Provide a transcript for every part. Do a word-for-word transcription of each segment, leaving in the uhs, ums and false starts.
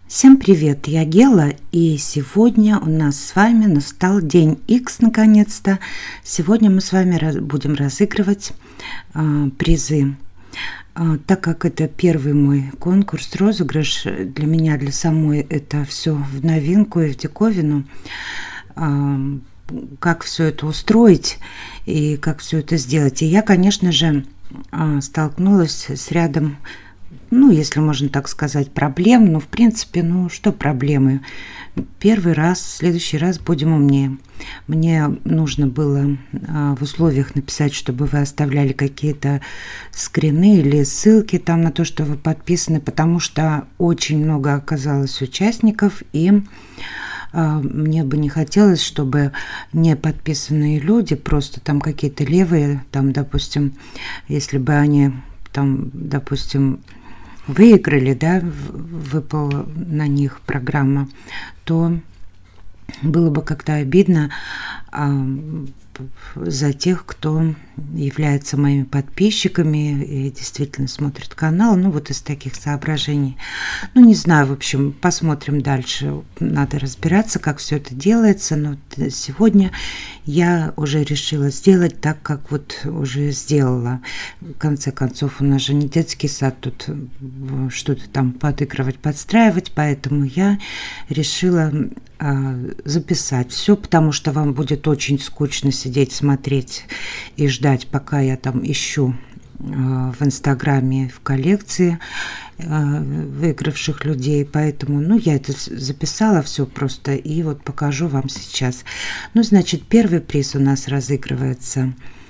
Всем привет, я Гела, и сегодня у нас с вами настал день Икс наконец-то. Сегодня мы с вами раз, будем разыгрывать э, призы. Э, так как это первый мой конкурс, розыгрыш, для меня, для самой это все в новинку и в диковину. Э, как все это устроить и как все это сделать. И я, конечно же, э, столкнулась с рядом, ну, если можно так сказать, проблем. Ну, в принципе, ну, что проблемы? Первый раз, в следующий раз будем умнее. Мне нужно было а, в условиях написать, чтобы вы оставляли какие-то скрины или ссылки там на то, что вы подписаны, потому что очень много оказалось участников, и а, мне бы не хотелось, чтобы не подписанные люди, просто там какие-то левые, там, допустим, если бы они там, допустим, выиграли, да, выпала на них программа, то было бы как-то обидно а, за тех, кто является моими подписчиками и действительно смотрит канал. Ну, вот из таких соображений. Ну, не знаю, в общем, посмотрим дальше. Надо разбираться, как все это делается. Но сегодня я уже решила сделать так, как вот уже сделала. В конце концов, у нас же не детский сад, тут что-то там подыгрывать, подстраивать, поэтому я решила а, записать все, потому что вам будет очень скучно сидеть, смотреть и ждать, пока я там ищу а, в Инстаграме, в коллекции а, выигравших людей, поэтому, ну, я это записала все просто и вот покажу вам сейчас. Ну, значит, первый приз у нас разыгрывается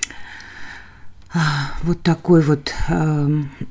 а, вот такой вот а,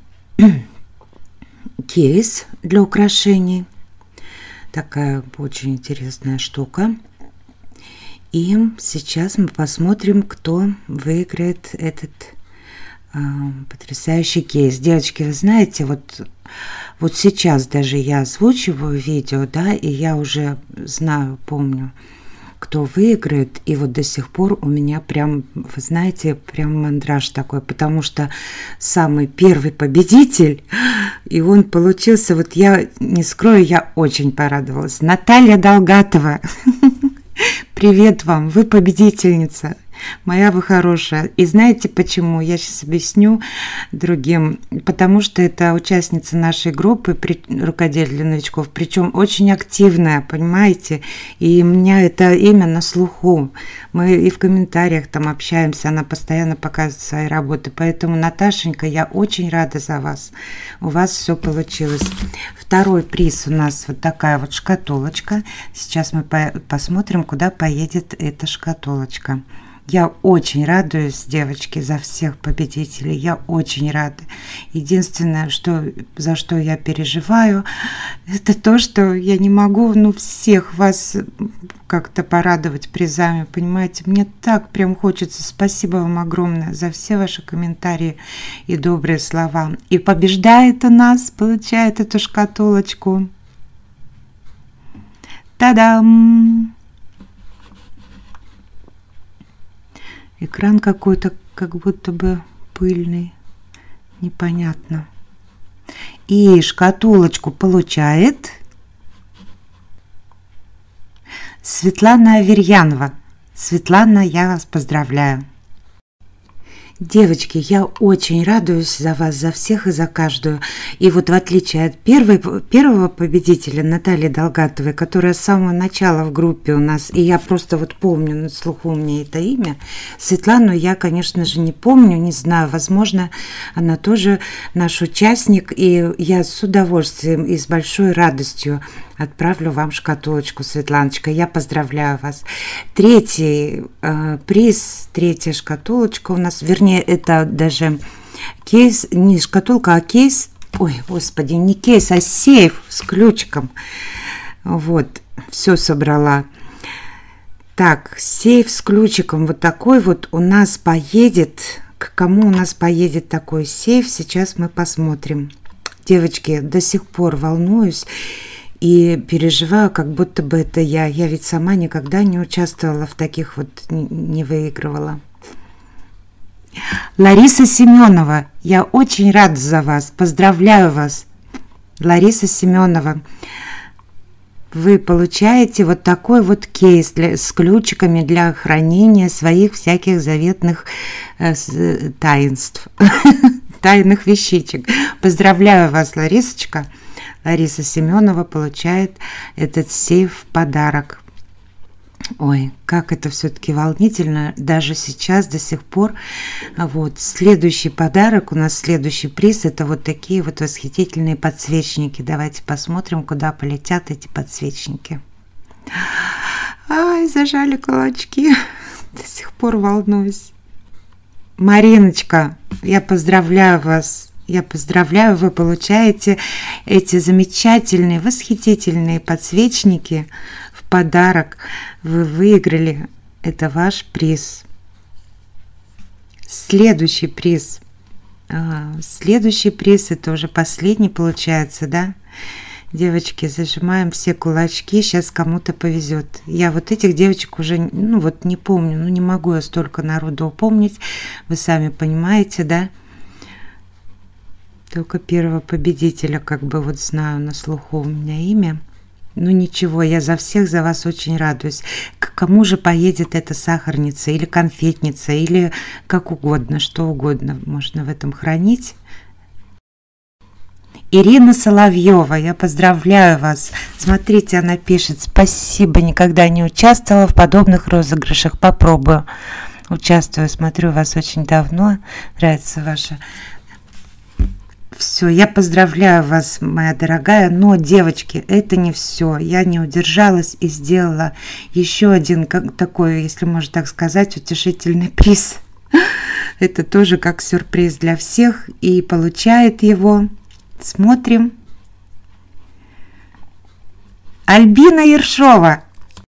кейс для украшений. Такая очень интересная штука. И сейчас мы посмотрим, кто выиграет этот э, потрясающий кейс. Девочки, вы знаете, вот, вот сейчас даже я озвучиваю видео, да, и я уже знаю, помню, кто выиграет, и вот до сих пор у меня прям, вы знаете, прям мандраж такой, потому что самый первый победитель, и он получился, вот я не скрою, я очень порадовалась. Наталья Долгатова, привет вам, вы победительница. Моя вы хорошая. И знаете почему? Я сейчас объясню другим. Потому что это участница нашей группы рукоделия для новичков, причем очень активная, понимаете? И у меня это имя на слуху. Мы и в комментариях там общаемся, она постоянно показывает свои работы. Поэтому, Наташенька, я очень рада за вас. У вас все получилось. Второй приз у нас вот такая вот шкатулочка. Сейчас мы посмотрим, куда поедет эта шкатулочка. Я очень радуюсь, девочки, за всех победителей. Я очень рада. Единственное, что, за что я переживаю, это то, что я не могу, ну, всех вас как-то порадовать призами. Понимаете, мне так прям хочется. Спасибо вам огромное за все ваши комментарии и добрые слова. И побеждает у нас, получает эту шкатулочку. Та-дам! Экран какой-то как будто бы пыльный, непонятно. И шкатулочку получает Светлана Аверьянова. Светлана, я вас поздравляю. Девочки, я очень радуюсь за вас, за всех и за каждую. И вот в отличие от первой, первого победителя, Натальи Долгатовой, которая с самого начала в группе у нас, и я просто вот помню, на слуху у меня это имя, Светлану я, конечно же, не помню, не знаю, возможно, она тоже наш участник, и я с удовольствием и с большой радостью отправлю вам шкатулочку, Светланочка. Я поздравляю вас. Третий э, приз, третья шкатулочка у нас, вернее, это даже кейс, не шкатулка, а кейс, ой, господи, не кейс, а сейф с ключиком. Вот, все собрала. Так, сейф с ключиком вот такой вот у нас поедет. К кому у нас поедет такой сейф, сейчас мы посмотрим. Девочки, до сих пор волнуюсь и переживаю, как будто бы это я. Я ведь сама никогда не участвовала в таких вот, не выигрывала. Лариса Семенова, я очень рада за вас, поздравляю вас. Лариса Семенова, вы получаете вот такой вот кейс для, с ключиками для хранения своих всяких заветных э, таинств, тайных вещичек. Поздравляю вас, Ларисочка. Лариса Семенова получает этот сейф в подарок. Ой, как это все-таки волнительно, даже сейчас, до сих пор. Вот, следующий подарок, у нас следующий приз, это вот такие вот восхитительные подсвечники. Давайте посмотрим, куда полетят эти подсвечники. Ай, зажали кулачки, до сих пор волнуюсь. Мариночка, я поздравляю вас. Я поздравляю, вы получаете эти замечательные, восхитительные подсвечники в подарок. Вы выиграли. Это ваш приз. Следующий приз. А, следующий приз, это уже последний получается, да? Девочки, зажимаем все кулачки, сейчас кому-то повезет. Я вот этих девочек уже, ну вот не помню, ну не могу я столько народу упомнить. Вы сами понимаете, да? Только первого победителя как бы вот знаю, на слуху у меня имя. Ну ничего, я за всех за вас очень радуюсь. К кому же поедет эта сахарница или конфетница, или как угодно, что угодно можно в этом хранить. Ирина Соловьева, я поздравляю вас. Смотрите, она пишет: спасибо, никогда не участвовала в подобных розыгрышах, попробую. Участвую, смотрю вас очень давно, нравится ваша... Все, я поздравляю вас, моя дорогая, но, девочки, это не все. Я не удержалась и сделала еще один, как такой, если можно так сказать, утешительный приз. Это тоже как сюрприз для всех, и получает его, смотрим, Альбина Ершова.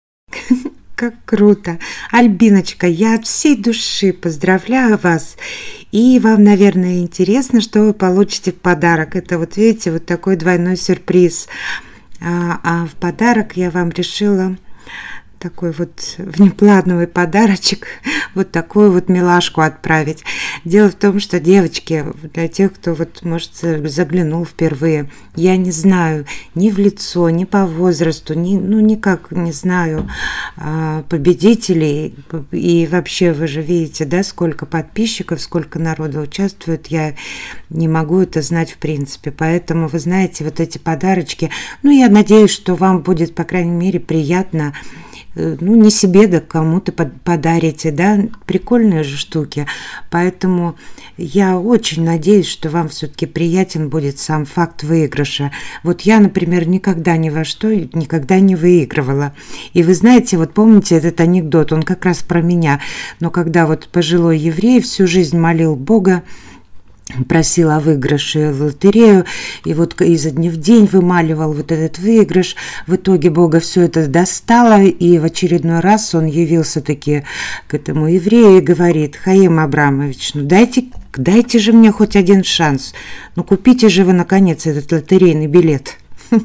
Как круто! Альбиночка, я от всей души поздравляю вас. И вам, наверное, интересно, что вы получите в подарок. Это вот, видите, вот такой двойной сюрприз. А, а в подарок я вам решила такой вот внеплановый подарочек, вот такую вот милашку отправить. Дело в том, что, девочки, для тех, кто вот, может, заглянул впервые, я не знаю ни в лицо, ни по возрасту, ни, ну, никак не знаю а, победителей. И вообще, вы же видите, да, сколько подписчиков, сколько народу участвует, я не могу это знать в принципе. Поэтому, вы знаете, вот эти подарочки, ну, я надеюсь, что вам будет, по крайней мере, приятно. Ну, не себе, да кому-то подарите, да, прикольные же штуки. Поэтому я очень надеюсь, что вам все-таки приятен будет сам факт выигрыша. Вот я, например, никогда ни во что, никогда не выигрывала. И вы знаете, вот помните этот анекдот, он как раз про меня. Но когда вот пожилой еврей всю жизнь молил Бога, просил о выигрыше в лотерею, и вот изо дня в день вымаливал вот этот выигрыш. В итоге Бога все это достало, и в очередной раз он явился таки к этому еврею и говорит: Хаим Абрамович, ну дайте, дайте же мне хоть один шанс, ну купите же вы наконец этот лотерейный билет.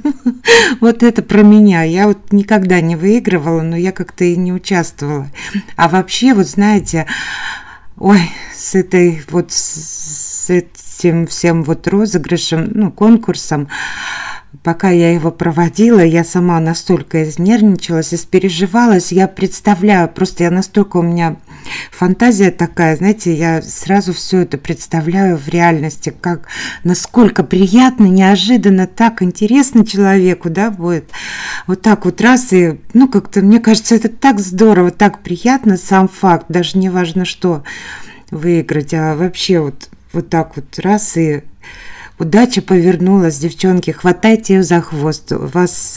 Вот это про меня. Я вот никогда не выигрывала, но я как-то и не участвовала. А вообще, вот знаете, ой, с этой вот с этим всем вот розыгрышем, ну, конкурсом, пока я его проводила, я сама настолько изнервничалась, испереживалась, я представляю, просто я настолько, у меня фантазия такая, знаете, я сразу все это представляю в реальности, как, насколько приятно, неожиданно, так интересно человеку, да, будет. Вот так вот раз и, ну, как-то, мне кажется, это так здорово, так приятно сам факт, даже не важно что выиграть, а вообще вот, вот так вот раз и удача повернулась, девчонки, хватайте ее за хвост, у вас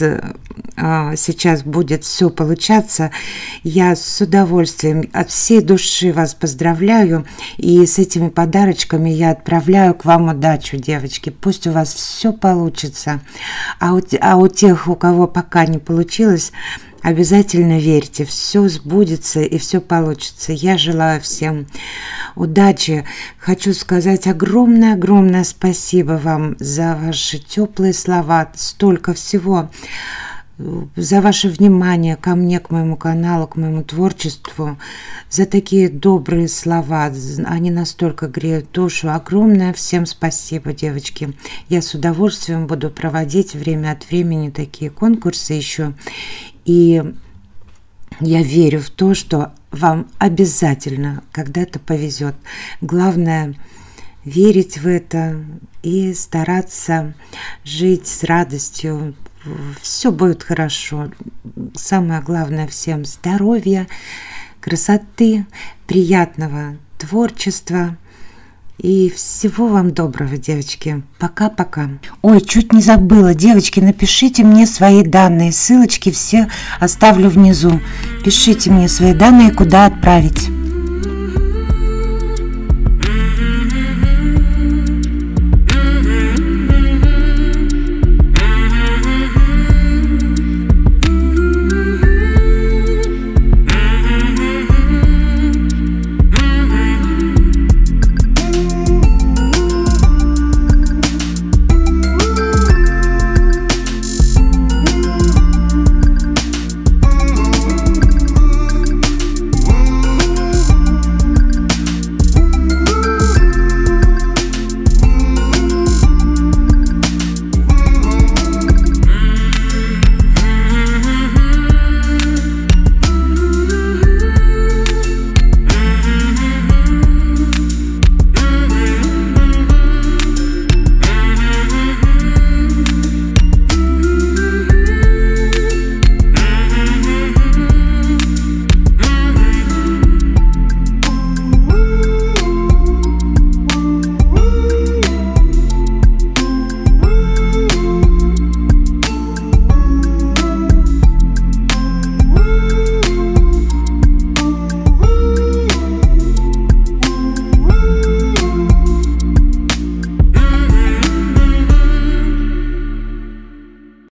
а, сейчас будет все получаться. Я с удовольствием от всей души вас поздравляю, и с этими подарочками я отправляю к вам удачу, девочки, пусть у вас все получится, а у, а у тех, у кого пока не получилось, обязательно верьте, все сбудется и все получится. Я желаю всем удачи. Хочу сказать огромное-огромное спасибо вам за ваши теплые слова. Столько всего за ваше внимание ко мне, к моему каналу, к моему творчеству, за такие добрые слова. Они настолько греют душу. Огромное всем спасибо, девочки. Я с удовольствием буду проводить время от времени такие конкурсы еще. И я верю в то, что вам обязательно когда-то повезет. Главное верить в это и стараться жить с радостью. Все будет хорошо. Самое главное всем здоровья, красоты, приятного творчества и всего вам доброго, девочки. Пока-пока. Ой, чуть не забыла, девочки, напишите мне свои данные. Ссылочки все оставлю внизу. Пишите мне свои данные, куда отправить.